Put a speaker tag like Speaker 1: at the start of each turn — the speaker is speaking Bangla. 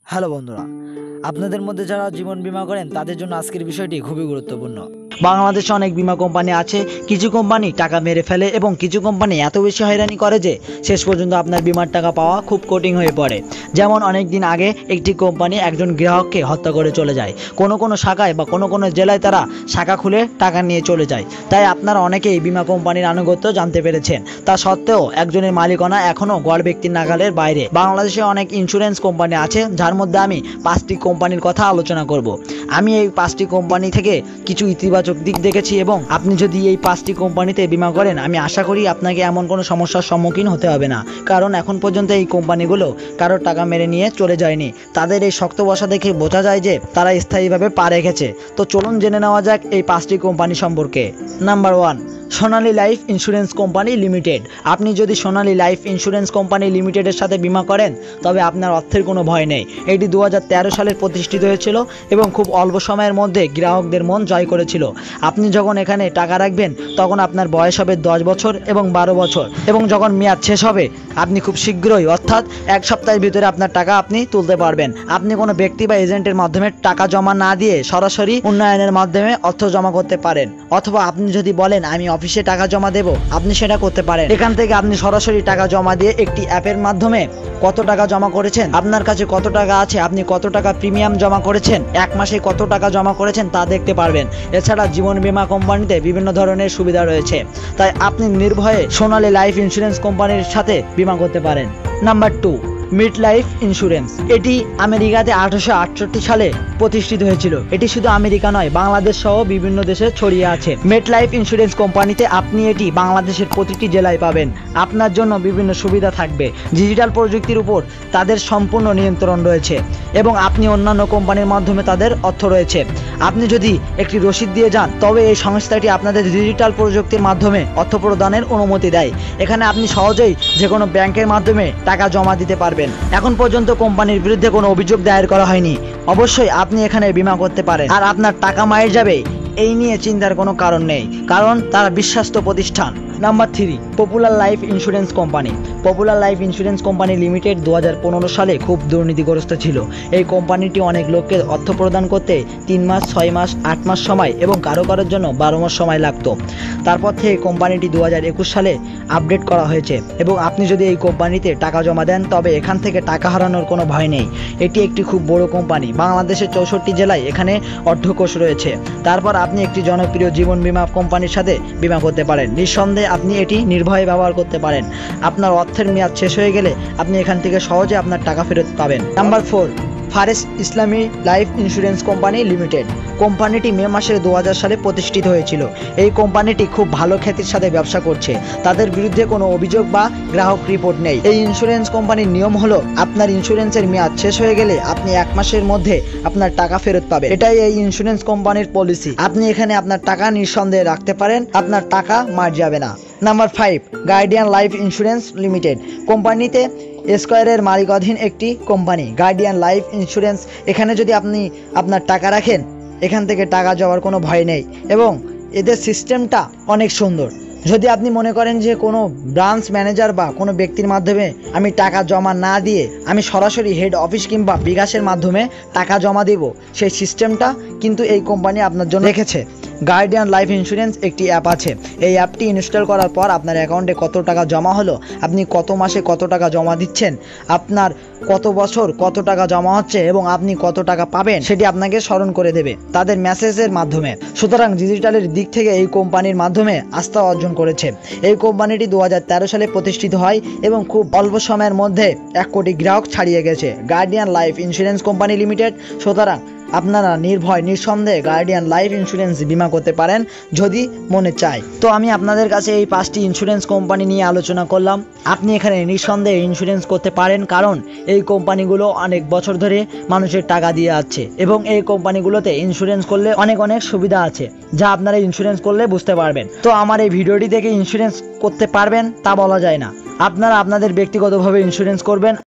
Speaker 1: হ্যালো বন্ধুরা, আপনাদের মধ্যে যারা জীবন বীমা করেন তাদের জন্য আজকের বিষয়টি খুবই গুরুত্বপূর্ণ। বাংলাদেশে অনেক বীমা কোম্পানি আছে। কিছু কোম্পানি টাকা মেরে ফেলে এবং কিছু কোম্পানি এত বেশি হয়রানি করে যে শেষ পর্যন্ত আপনার বীমার টাকা পাওয়া খুব কঠিন হয়ে পড়ে। যেমন অনেক দিন আগে একটি কোম্পানি একজন গ্রাহককে হত্যা করে চলে যায়। কোনো শাখায় বা কোনো জেলায় তারা শাখা খুলে টাকা নিয়ে চলে যায়। তাই আপনারা অনেকেই বীমা কোম্পানির আনুগত্য জানতে পেরেছেন। তা সত্ত্বেও একজনের মালিকানা এখনও গড় ব্যক্তির নাগালের বাইরে। বাংলাদেশে অনেক ইন্স্যুরেন্স কোম্পানি আছে, যার মধ্যে আমি 5টি কোম্পানির কথা আলোচনা করব। আমি এই 5টি কোম্পানি থেকে কিছু ইতিবাচক দিক দেখেছি এবং আপনি যদি এই 5টি কোম্পানিতে বীমা করেন, আমি আশা করি আপনাকে এমন কোনো সমস্যার সম্মুখীন হতে হবে না। কারণ এখন পর্যন্ত এই কোম্পানিগুলো কারোর টাকা মেরে নিয়ে চলে যায়নি। তাদের এই শক্ত বসা দেখে বোঝা যায় যে তারা স্থায়ীভাবে পা রেখেছে। তো চলুন জেনে নেওয়া যাক এই 5টি কোম্পানি সম্পর্কে। Number 1, Sonali life insurance company limited. আপনি যদি সোনালী লাইফ ইন্স্যুরেন্স কোম্পানি লিমিটেডের সাথে বীমা করেন তবে আপনার অর্থের কোনো ভয় নেই। এটি 2013 সালে প্রতিষ্ঠিত হয়েছিল এবং খুব অল্প সময়ের মধ্যে গ্রাহকদের মন জয় করেছিল। আপনি যখন এখানে টাকা রাখবেন তখন আপনার বয়স হবে 10 বছর এবং 12 বছর, এবং যখন মেয়াদ শেষ হবে আপনি খুব শীঘ্রই অর্থাৎ 1 সপ্তাহের ভিতরে আপনার টাকা আপনি তুলতে পারবেন। আপনি কোনো ব্যক্তি বা এজেন্টের মাধ্যমে টাকা জমা না দিয়ে সরাসরি উন্নয়নের মাধ্যমে অর্থ জমা করতে পারেন, অথবা আপনি যদি বলেন আমি অফিসে টাকা জমা দেব, আপনি সেটা করতে পারেন। এখান থেকে আপনি সরাসরি টাকা জমা দিয়ে একটি অ্যাপের মাধ্যমে কত টাকা জমা করেছেন, আপনার কাছে কত টাকা আছে, আপনি কত টাকা প্রিমিয়াম জমা করেছেন, 1 মাসে কত টাকা জমা করেছেন তা দেখতে পারবেন। এছাড়া জীবন বীমা কোম্পানিতে বিভিন্ন ধরনের সুবিধা রয়েছে, তাই আপনি নির্ভয়ে সোনালী লাইফ ইন্স্যুরেন্স কোম্পানির সাথে বীমা করতে পারেন। Number 2, MetLife insurance. এটি আমেরিকাতে 1868 সালে প্রতিষ্ঠিত হয়েছিল। এটি শুধু আমেরিকা নয়, বাংলাদেশ সহ বিভিন্ন দেশে ছড়িয়ে আছে। MetLife ইন্স্যুরেন্স কোম্পানিতে আপনি এটি বাংলাদেশের প্রতিটি জেলায় পাবেন। আপনার জন্য বিভিন্ন সুবিধা থাকবে। ডিজিটাল প্রযুক্তির উপর তাদের সম্পূর্ণ নিয়ন্ত্রণ রয়েছে এবং আপনি অন্যান্য কোম্পানির মাধ্যমে তাদের অর্থ রয়েছে। আপনি যদি একটি রসিদ দিয়ে যান তবে এই সংস্থাটি আপনাদের ডিজিটাল প্রযুক্তির মাধ্যমে অর্থ প্রদানের অনুমতি দেয়। এখানে আপনি সহজেই যে কোনো ব্যাংকের মাধ্যমে টাকা জমা দিতে পারবেন। এখন পর্যন্ত কোম্পানির বিরুদ্ধে কোনো অভিযোগ দায়ের করা হয়নি। অবশ্যই আপনি এখানে বীমা করতে পারেন আর আপনার টাকা মায়ের যাবে এই নিয়ে চিন্তার কোনো কারণ নেই, কারণ তারা বিশ্বস্ত প্রতিষ্ঠান। Number 3, popular life insurance company. Popular life insurance company limited 2015 সালে খুব দুর্নীতিগ্রস্ত ছিল। এই কোম্পানিটি অনেক লোককে অর্থ প্রদান করতে 3 মাস, 6 মাস, 8 মাস সময় এবং কারোর জন্য 12 মাস সময় লাগতো। তারপর থেকে কোম্পানিটি 2021 সালে আপডেট করা হয়েছে এবং আপনি যদি এই কোম্পানিতে টাকা জমা দেন তবে এখান থেকে টাকা হারানোর কোনো ভয় নেই। এটি একটি খুব বড় কোম্পানি। বাংলাদেশের 64 জেলায় এখানে অর্ধকোষ রয়েছে। তারপর আপনি একটি জনপ্রিয় জীবন বীমা কোম্পানির সাথে বীমা করতে পারেন। নিঃসন্দেহে আপনি এটি নির্ভয়ে ব্যবহার করতে পারেন। আপনার অর্থের মেয়াদ শেষ হয়ে গেলে আপনি এখান থেকে সহজে আপনার টাকা ফেরত পাবেন। Number 4, Fareast Islami life insurance company limited. কোম্পানিটি মে মাসের 2000 সালে প্রতিষ্ঠিত হয়েছিল। এই কোম্পানিটি খুব ভালো খ্যাতির সাথে ব্যবসা করছে। তাদের বিরুদ্ধে কোনো অভিযোগ বা গ্রাহক রিপোর্ট নেই। এই ইন্স্যুরেন্স কোম্পানির নিয়ম হলো আপনার ইন্স্যুরেন্সের মেয়াদ শেষ হয়ে গেলে আপনি 1 মাসের মধ্যে আপনার টাকা ফেরত পাবেন। এটাই এই ইন্স্যুরেন্স কোম্পানির পলিসি। আপনি এখানে আপনার টাকা নিঃসন্দেহে রাখতে পারেন, আপনার টাকা মার যাবে না। Number 5, guardian life insurance limited. কোম্পানিতে স্কয়ারের মালিকানাধীন একটি কোম্পানি গার্ডিয়ান লাইফ ইন্স্যুরেন্স। এখানে যদি আপনি আপনার টাকা রাখেন এখান থেকে টাকা যাওয়ার কোনো ভয় নেই এবং এদের সিস্টেমটা অনেক সুন্দর। যদি আপনি মনে করেন যে কোনো ব্রাঞ্চ ম্যানেজার বা কোনো ব্যক্তির মাধ্যমে আমি টাকা জমা না দিয়ে আমি সরাসরি হেড অফিস কিংবা বিকাশের মাধ্যমে টাকা জমা দেব, সেই সিস্টেমটা কিন্তু এই কোম্পানি আপনার জন্য রেখেছে। গার্ডিয়ান লাইফ ইন্স্যুরেন্স একটি অ্যাপ আছে। এই অ্যাপটি ইনস্টল করার পর আপনার অ্যাকাউন্টে কত টাকা জমা হলো, আপনি কত মাসে কত টাকা জমা দিচ্ছেন, আপনার কত বছর কত টাকা জমা হচ্ছে এবং আপনি কত টাকা পাবেন সেটি আপনাকে স্মরণ করে দেবে তাদের মেসেজের মাধ্যমে। সুতরাং ডিজিটালের দিক থেকে এই কোম্পানির মাধ্যমে আস্থা অর্জন করেছে। এই কোম্পানিটি 2013 সালে প্রতিষ্ঠিত হয় এবং খুব অল্প সময়ের মধ্যে 1 কোটি গ্রাহক ছাড়িয়ে গেছে। Guardian life insurance company limited. সুতরাং আপনারা নির্ভয় নিঃসন্দেহে গার্ডিয়ান লাইফ ইন্স্যুরেন্স বীমা করতে পারেন যদি মনে চায়। তো আমি আপনাদের কাছে এই 5টি ইন্স্যুরেন্স কোম্পানি নিয়ে আলোচনা করলাম। আপনি এখানে নিঃসন্দেহে ইন্স্যুরেন্স করতে পারেন, কারণ এই কোম্পানিগুলো অনেক বছর ধরে মানুষের টাকা দিয়ে আসছে এবং এই কোম্পানিগুলোতে ইন্স্যুরেন্স করলে অনেক সুবিধা আছে যা আপনারা ইন্স্যুরেন্স করলে বুঝতে পারবেন। তো আমার এই ভিডিওটি থেকে ইন্স্যুরেন্স করতে পারবেন তা বলা যায় না। আপনারা আপনাদের ব্যক্তিগতভাবে ইন্স্যুরেন্স করবেন।